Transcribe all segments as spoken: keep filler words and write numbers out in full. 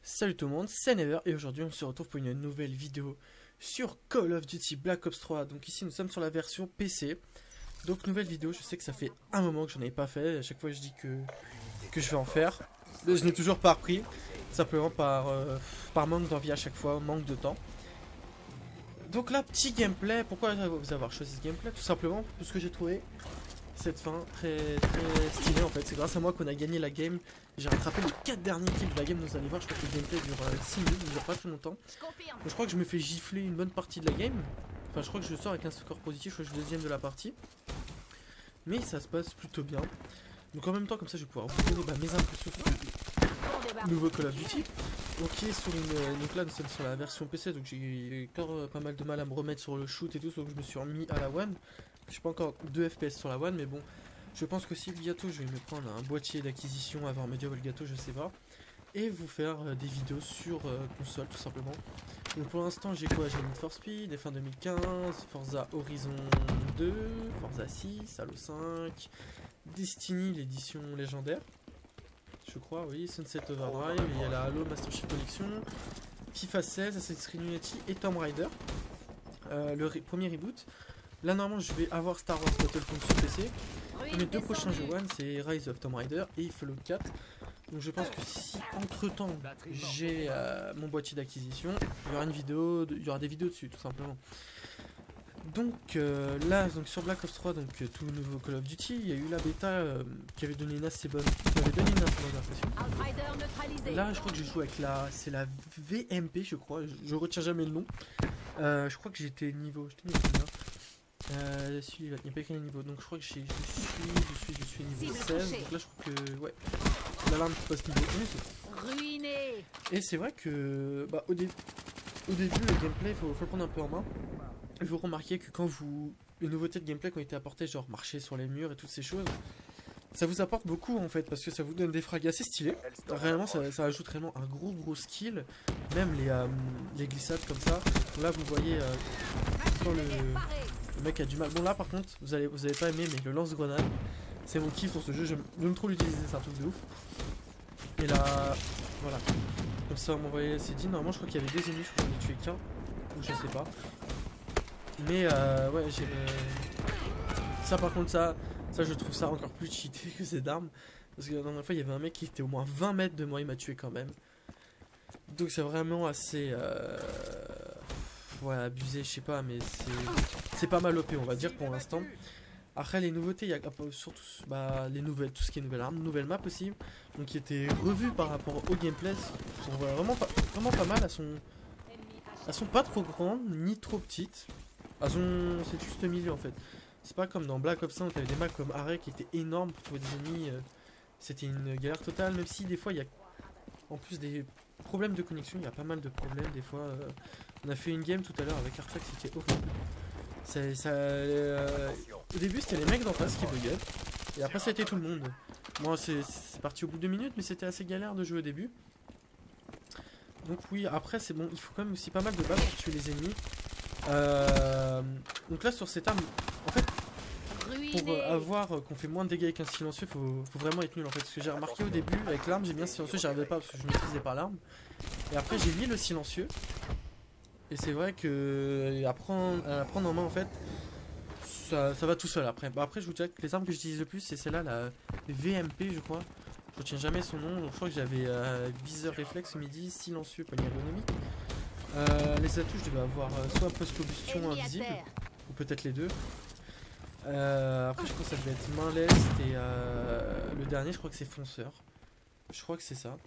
Salut tout le monde, c'est Never et aujourd'hui on se retrouve pour une nouvelle vidéo sur Call of Duty Black Ops trois. Donc ici nous sommes sur la version P C. Donc nouvelle vidéo, je sais que ça fait un moment que j'en avais pas fait. À chaque fois je dis que, que je vais en faire. Mais je n'ai toujours pas repris, simplement par, euh, par manque d'envie à chaque fois, manque de temps. Donc là, petit gameplay. Pourquoi vous avoir choisi ce gameplay? Tout simplement parce que j'ai trouvé cette fin très, très stylée en fait. C'est grâce à moi qu'on a gagné la game. J'ai rattrapé les quatre derniers kills de la game. Vous allez voir, je crois que le gameplay dure euh, six minutes, il dure pas très longtemps. Donc, je crois que je me fais gifler une bonne partie de la game. Enfin, je crois que je sors avec un score positif. Je crois que je suis deuxième de la partie. Mais ça se passe plutôt bien. Donc en même temps, comme ça, je vais pouvoir vous donner bah, mes impressions sur le nouveau Call of Duty. Donc, qui est sur une, donc là, nous sommes sur la version P C. Donc j'ai encore euh, pas mal de mal à me remettre sur le shoot et tout. Donc je me suis remis à la One. Je suis pas encore deux F P S sur la One, mais bon. Je pense qu'aussi bientôt je vais me prendre un boîtier d'acquisition, avoir Medieval Gâteau, je sais pas. Et vous faire euh, des vidéos sur euh, console tout simplement. Donc pour l'instant j'ai quoi? J'ai Need for Speed, F un deux mille quinze, Forza Horizon deux, Forza six, Halo cinq, Destiny l'édition légendaire. Je crois, oui, Sunset Overdrive, il y a la Halo Master Chief Collection, FIFA seize, Assassin's Creed Unity et Tomb Raider. Euh, le re premier reboot. Là normalement je vais avoir Star Wars Battlefront sur P C. Mes deux prochains jeux One c'est Rise of Tomb Raider et Fallout quatre. Donc je pense que si entre temps j'ai euh, mon boîtier d'acquisition, il y aura une vidéo, de, il y aura des vidéos dessus tout simplement. Donc euh, là donc sur Black Ops trois, donc euh, tout nouveau Call of Duty, il y a eu la bêta euh, qui avait donné une assez bonne, qui m'avait donné une assez bonne impression. Là je crois que j'ai joué avec la, c'est la V M P je crois, je, je retiens jamais le nom. Euh, je crois que j'étais niveau, j'étais niveau combien? Euh, celui, il n'y a pas écrit les niveaux, donc je crois que je suis, je suis, je suis niveau seize, donc là je crois que, ouais, l'alarme qui passe niveau onze. Ruiné. Et c'est vrai que, bah, au, dé au début, le gameplay, il faut, faut le prendre un peu en main. Et vous remarquez que quand vous, les nouveautés de gameplay qui ont été apportées, genre marcher sur les murs et toutes ces choses, ça vous apporte beaucoup en fait, parce que ça vous donne des frags assez stylés. Réellement, ça, ça ajoute vraiment un gros gros skill, même les, euh, les glissades comme ça. Donc là, vous voyez, euh, quand le... Le mec a du mal. Bon là par contre, vous allez vous avez pas aimé, mais le lance-grenade, c'est mon kiff sur ce jeu. J'aime trop l'utiliser, c'est un truc de ouf. Et là, voilà. Comme ça on m'envoyait c'est dit. Normalement je crois qu'il y avait deux ennemis, je crois que j'en ai tué qu'un. Ou je sais pas. Mais euh, ouais j'ai le... Ça par contre ça, ça je trouve ça encore plus cheaté que ces armes. Parce que la dernière fois il y avait un mec qui était au moins vingt mètres de moi, il m'a tué quand même. Donc c'est vraiment assez... Euh... Ouais, abusé, je sais pas, mais c'est pas mal O P, on va dire, pour l'instant. Après, les nouveautés, il y a surtout bah, les nouvelles, tout ce qui est nouvelles armes, nouvelles maps aussi, donc qui étaient revues par rapport au gameplay. On voit vraiment pas, vraiment pas mal. Elles sont, elles sont pas trop grandes, ni trop petites. Elles sont, c'est juste milieu en fait. C'est pas comme dans Black Ops un où t'avais des maps comme Array qui étaient énormes pour trouver des ennemis. Euh, C'était une galère totale, même si des fois il y a en plus des problèmes de connexion, il y a pas mal de problèmes des fois. Euh, on a fait une game tout à l'heure avec Artfax, c'était horrible. Ça, ça, euh, au début c'était les mecs d'en face qui buggaient, et après ça a été tout le monde. Moi c'est parti au bout de deux minutes, mais c'était assez galère de jouer au début. Donc oui, après c'est bon, il faut quand même aussi pas mal de balles pour tuer les ennemis. Euh, donc là sur cette arme, en fait, pour euh, avoir qu'on fait moins de dégâts avec un silencieux, faut, faut vraiment être nul en fait. Ce que j'ai remarqué au début avec l'arme, j'ai bien silencieux, j'y arrivais pas parce que je maîtrisais pas l'arme. Et après j'ai mis le silencieux. Et c'est vrai que apprendre, apprendre en main en fait, ça, ça va tout seul après. Bon, après je vous dirais que les armes que j'utilise le plus c'est celle-là, la V M P je crois. Je retiens jamais son nom, donc je crois que j'avais euh, viseur réflexe midi, silencieux, poignée ergonomique. Euh, les atouts je devais avoir euh, soit post-combustion invisible, ou peut-être les deux. Euh, après je crois que ça devait être main leste et euh, le dernier je crois que c'est fonceur. Je crois que c'est ça.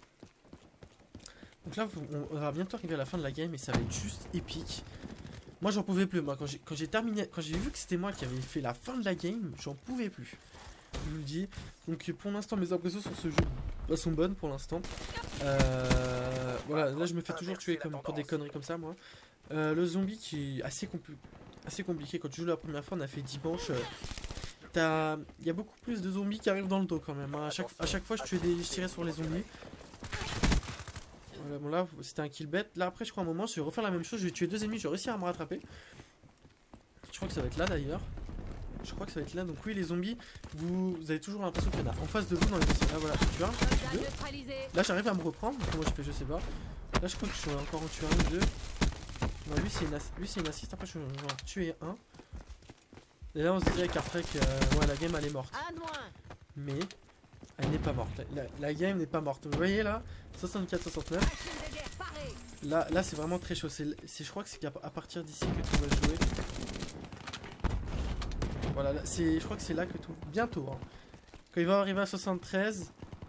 Donc là on va bientôt arriver à la fin de la game et ça va être juste épique. Moi j'en pouvais plus, moi quand j'ai terminé, quand j'ai vu que c'était moi qui avais fait la fin de la game, j'en pouvais plus. Je vous le dis. Donc pour l'instant mes impressions sur ce jeu sont bonnes pour l'instant. Euh, voilà, là je me fais toujours tuer comme pour des conneries comme ça moi. Euh, le zombie qui est assez, compli assez compliqué quand tu joues la première fois, on a fait dimanche. Euh, Il y a beaucoup plus de zombies qui arrivent dans le dos quand même. Hein. À, chaque, à chaque fois je, tuais des, je tirais sur les zombies. Voilà, bon là c'était un kill bête. Là après je crois à un moment je vais refaire la même chose. Je vais tuer deux ennemis, je vais réussir à me rattraper. Je crois que ça va être là d'ailleurs. je crois que ça va être là. Donc oui, les zombies, vous, vous avez toujours l'impression qu'il y en a en face de vous dans les vaisseaux. Là voilà, je tue un, je tue deux. Là j'arrive à me reprendre, comment je fais je sais pas. Là je crois que je suis encore en tuer un ou deux. Non, lui c'est une, lui, une assist, après je vais en tuer un. Et là on se disait avec Artrek, euh, ouais la game elle est morte. Mais elle n'est pas morte, la, la, la game n'est pas morte. Vous voyez là, soixante-quatre soixante-neuf. Là, là c'est vraiment très chaud, c'est, je crois que c'est à partir d'ici que tout va se jouer. Voilà, c'est, je crois que c'est là que tout, bientôt. Hein. Quand il va arriver à soixante-treize,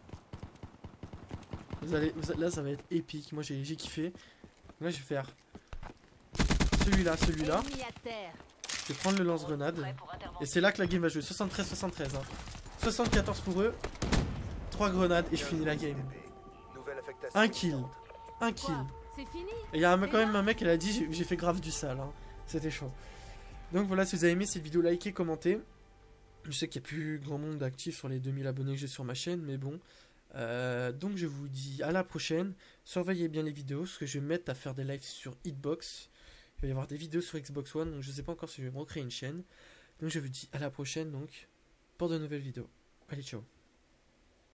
vous allez, vous, là ça va être épique, moi j'ai kiffé. Là je vais faire celui-là, celui-là. Je vais prendre le lance-grenade. Et c'est là que la game va jouer. soixante-treize soixante-treize. Hein. soixante-quatorze pour eux. trois grenades et je finis la game. Un kill. Un kill. Et il y a quand même un mec qui a dit j'ai fait grave du sale. Hein. C'était chaud. Donc voilà, si vous avez aimé cette vidéo, likez, commentez. Je sais qu'il n'y a plus grand monde actif sur les deux mille abonnés que j'ai sur ma chaîne. Mais bon. Euh, donc je vous dis à la prochaine. Surveillez bien les vidéos. Parce que je vais me mettre à faire des lives sur Hitbox. Il va y avoir des vidéos sur Xbox One, donc je sais pas encore si je vais me recréer une chaîne. Donc je vous dis à la prochaine donc pour de nouvelles vidéos. Allez, ciao.